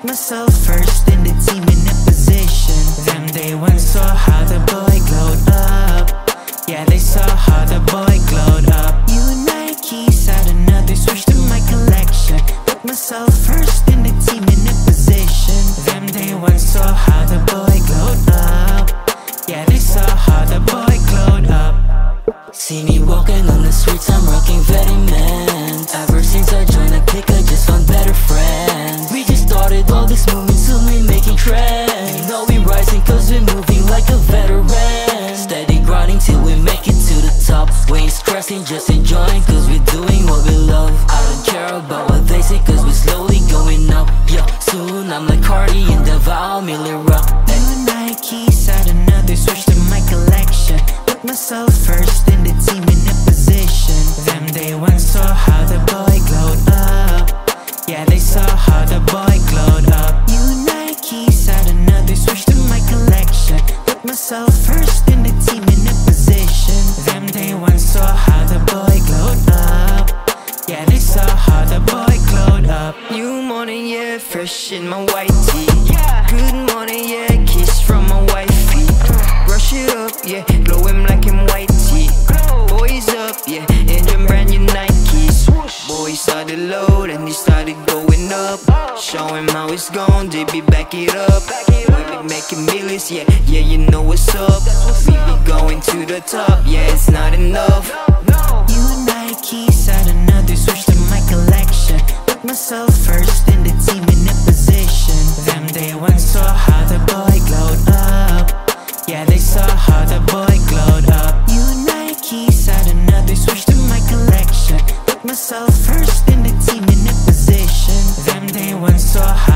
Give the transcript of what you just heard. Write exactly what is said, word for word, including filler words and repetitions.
myself first and the team in a position. Them they once saw how the boy glowed up. Yeah, they saw how the boy glowed up. You Nikes had another switch to my collection. Put myself first and the team in a position. Them they once saw how the boy glowed up. Yeah, they saw how the boy glowed up. See me walking on the streets, I'm rocking veterans. Ever since I joined the clique, I just found better friends. We just started all this movement, soon we making trends. You know we rising cause we're moving like a veteran. Steady grinding till we make it to the top. We ain't stressing, just enjoying cause we're doing what we love. I don't care about what they say cause we're slowly going up. Yeah, soon I'm like Cardi and Devour Millie Rock. New Nikes had another switch to my collection. Put myself first and the team in a position. Them they once saw how the boy glowed up. Yeah, they saw how the boy glowed up. New Nikes had another switch to my collection. Put myself first and the team in a position. Them they once saw how the boy glowed up. Yeah, they saw how the boy glowed up. New morning, yeah, fresh in my white tee. Good morning, yeah, kiss from my wifey. Brush it up, yeah, glow him like in white tee. Boys up, yeah, in them brand new Nikes. Boys started load and they started going up. Show him how it's gone, they be back it up. We be making millions, yeah, yeah, you know what's up. We be going to the top, yeah, it's not enough. New Nikes had another switch to my collection. Put myself first and the team in a position. Them they once saw how the boy glowed up. Yeah, they saw how the boy glowed up. New Nikes had another switch to my collection. Put myself first and the team in a position. Them they once saw how